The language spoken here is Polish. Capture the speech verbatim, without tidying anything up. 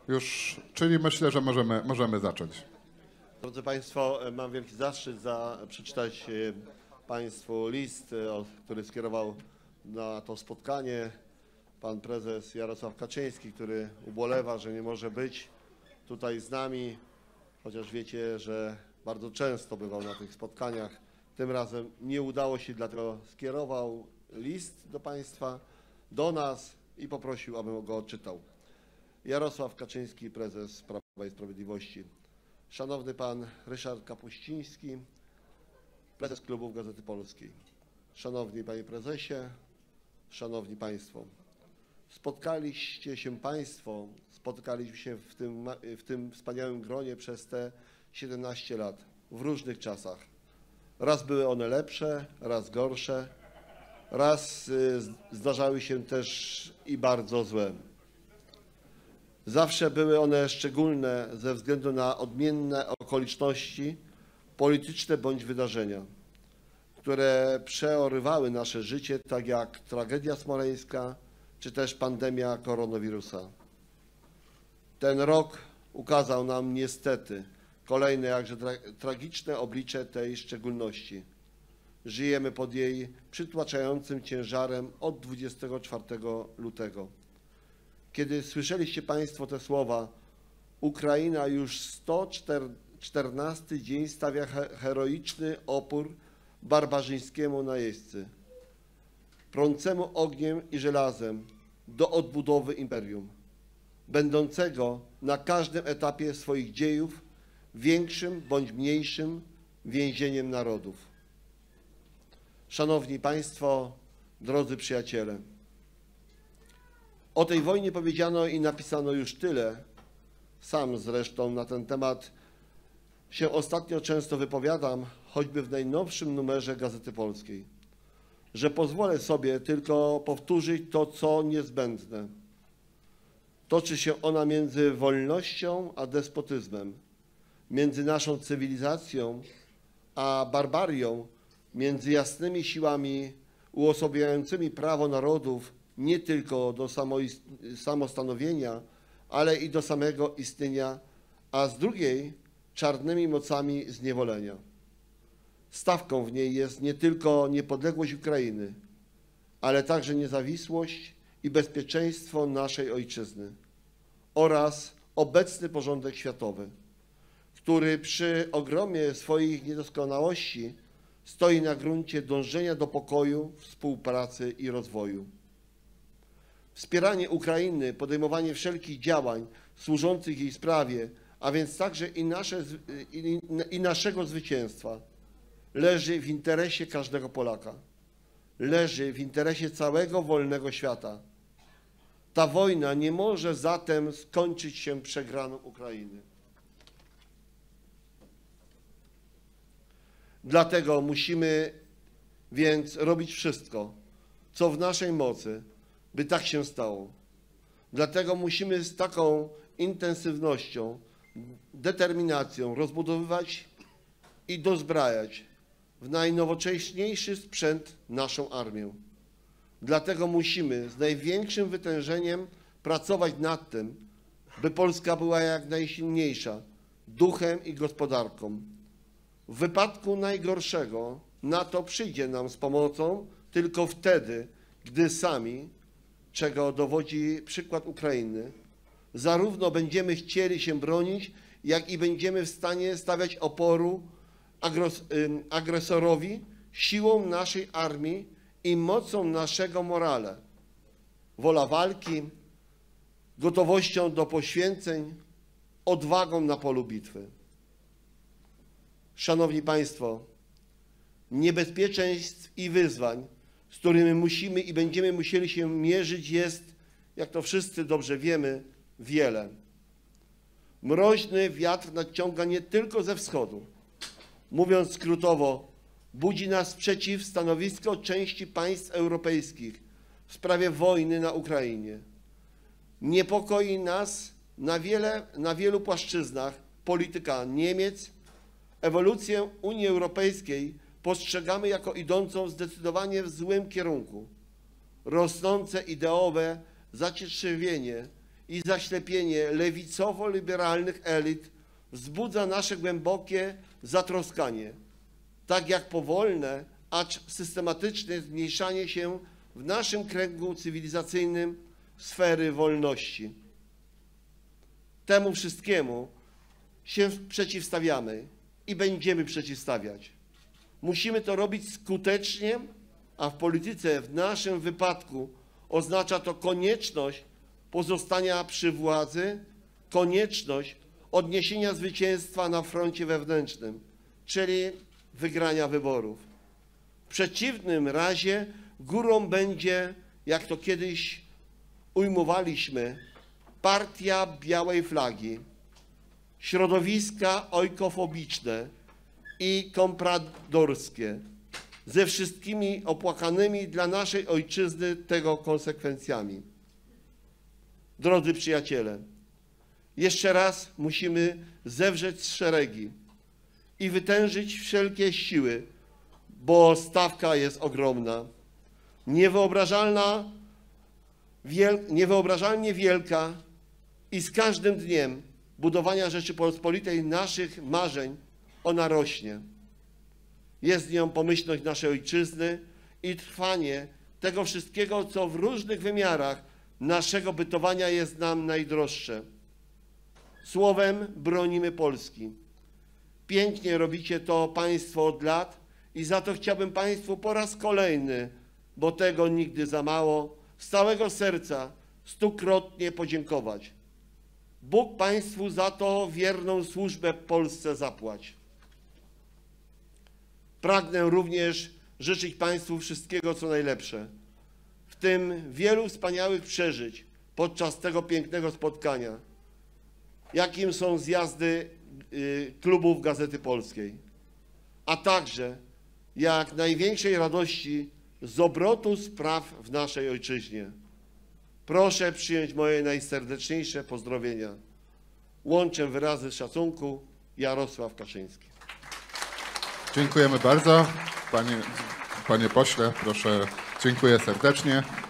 Już, czyli myślę, że możemy, możemy zacząć. Drodzy Państwo, mam wielki zaszczyt za, przeczytać Państwu list, który skierował na to spotkanie pan prezes Jarosław Kaczyński, który ubolewa, że nie może być tutaj z nami, chociaż wiecie, że bardzo często bywał na tych spotkaniach. Tym razem nie udało się, dlatego skierował list do Państwa, do nas i poprosił, abym go odczytał. Jarosław Kaczyński, prezes Prawa i Sprawiedliwości. Szanowny pan Ryszard Kapuściński, prezes Klubów Gazety Polskiej. Szanowni panie prezesie, szanowni państwo. Spotkaliście się państwo, spotkaliśmy się w tym, w tym wspaniałym gronie przez te siedemnaście lat, w różnych czasach. Raz były one lepsze, raz gorsze, raz zdarzały się też i bardzo złe. Zawsze były one szczególne ze względu na odmienne okoliczności polityczne bądź wydarzenia, które przeorywały nasze życie, tak jak tragedia smoleńska czy też pandemia koronawirusa. Ten rok ukazał nam niestety kolejne jakże tra tragiczne oblicze tej szczególności. Żyjemy pod jej przytłaczającym ciężarem od dwudziestego czwartego lutego. Kiedy słyszeliście Państwo te słowa, Ukraina już sto czternasty dzień stawia heroiczny opór barbarzyńskiemu najeźdźcy, prącemu ogniem i żelazem do odbudowy imperium, będącego na każdym etapie swoich dziejów większym bądź mniejszym więzieniem narodów. Szanowni Państwo, drodzy przyjaciele, o tej wojnie powiedziano i napisano już tyle, sam zresztą na ten temat się ostatnio często wypowiadam, choćby w najnowszym numerze Gazety Polskiej, że pozwolę sobie tylko powtórzyć to, co niezbędne. Toczy się ona między wolnością a despotyzmem, między naszą cywilizacją a barbarią, między jasnymi siłami uosabiającymi prawo narodów nie tylko do samostanowienia, ale i do samego istnienia, a z drugiej czarnymi mocami zniewolenia. Stawką w niej jest nie tylko niepodległość Ukrainy, ale także niezawisłość i bezpieczeństwo naszej ojczyzny oraz obecny porządek światowy, który przy ogromie swoich niedoskonałości stoi na gruncie dążenia do pokoju, współpracy i rozwoju. Wspieranie Ukrainy, podejmowanie wszelkich działań służących jej sprawie, a więc także i, nasze, i, i naszego zwycięstwa, leży w interesie każdego Polaka. Leży w interesie całego wolnego świata. Ta wojna nie może zatem skończyć się przegraną Ukrainy. Dlatego musimy więc robić wszystko, co w naszej mocy, by tak się stało. Dlatego musimy z taką intensywnością, determinacją rozbudowywać i dozbrajać w najnowocześniejszy sprzęt naszą armię. Dlatego musimy z największym wytężeniem pracować nad tym, by Polska była jak najsilniejsza duchem i gospodarką. W wypadku najgorszego NATO przyjdzie nam z pomocą tylko wtedy, gdy sami, czego dowodzi przykład Ukrainy, zarówno będziemy chcieli się bronić, jak i będziemy w stanie stawiać oporu agresorowi siłą naszej armii i mocą naszego morale, wola walki, gotowością do poświęceń, odwagą na polu bitwy. Szanowni Państwo, niebezpieczeństw i wyzwań, z którymi musimy i będziemy musieli się mierzyć, jest, jak to wszyscy dobrze wiemy, wiele. Mroźny wiatr nadciąga nie tylko ze wschodu. Mówiąc skrótowo, budzi nas sprzeciw stanowisko części państw europejskich w sprawie wojny na Ukrainie. Niepokoi nas na, wiele, na wielu płaszczyznach polityka Niemiec. Ewolucję Unii Europejskiej postrzegamy jako idącą zdecydowanie w złym kierunku. Rosnące ideowe zacietrzewienie i zaślepienie lewicowo-liberalnych elit wzbudza nasze głębokie zatroskanie, tak jak powolne, acz systematyczne zmniejszanie się w naszym kręgu cywilizacyjnym sfery wolności. Temu wszystkiemu się przeciwstawiamy i będziemy przeciwstawiać. Musimy to robić skutecznie, a w polityce w naszym wypadku oznacza to konieczność pozostania przy władzy, konieczność odniesienia zwycięstwa na froncie wewnętrznym, czyli wygrania wyborów. W przeciwnym razie górą będzie, jak to kiedyś ujmowaliśmy, partia białej flagi, środowiska ojkofobiczne i kompradorskie, ze wszystkimi opłakanymi dla naszej ojczyzny tego konsekwencjami. Drodzy przyjaciele, jeszcze raz musimy zewrzeć szeregi i wytężyć wszelkie siły, bo stawka jest ogromna, niewyobrażalna, wiel, niewyobrażalnie wielka i z każdym dniem budowania Rzeczypospolitej naszych marzeń ona rośnie. Jest nią pomyślność naszej ojczyzny i trwanie tego wszystkiego, co w różnych wymiarach naszego bytowania jest nam najdroższe. Słowem bronimy Polski. Pięknie robicie to Państwo od lat i za to chciałbym Państwu po raz kolejny, bo tego nigdy za mało, z całego serca stukrotnie podziękować. Bóg Państwu za to wierną służbę Polsce zapłać. Pragnę również życzyć Państwu wszystkiego, co najlepsze, w tym wielu wspaniałych przeżyć podczas tego pięknego spotkania, jakim są zjazdy y, klubów Gazety Polskiej, a także jak największej radości z obrotu spraw w naszej ojczyźnie. Proszę przyjąć moje najserdeczniejsze pozdrowienia. Łączę wyrazy szacunku. Jarosław Kaczyński. Dziękujemy bardzo. Panie, panie pośle, proszę, dziękuję serdecznie.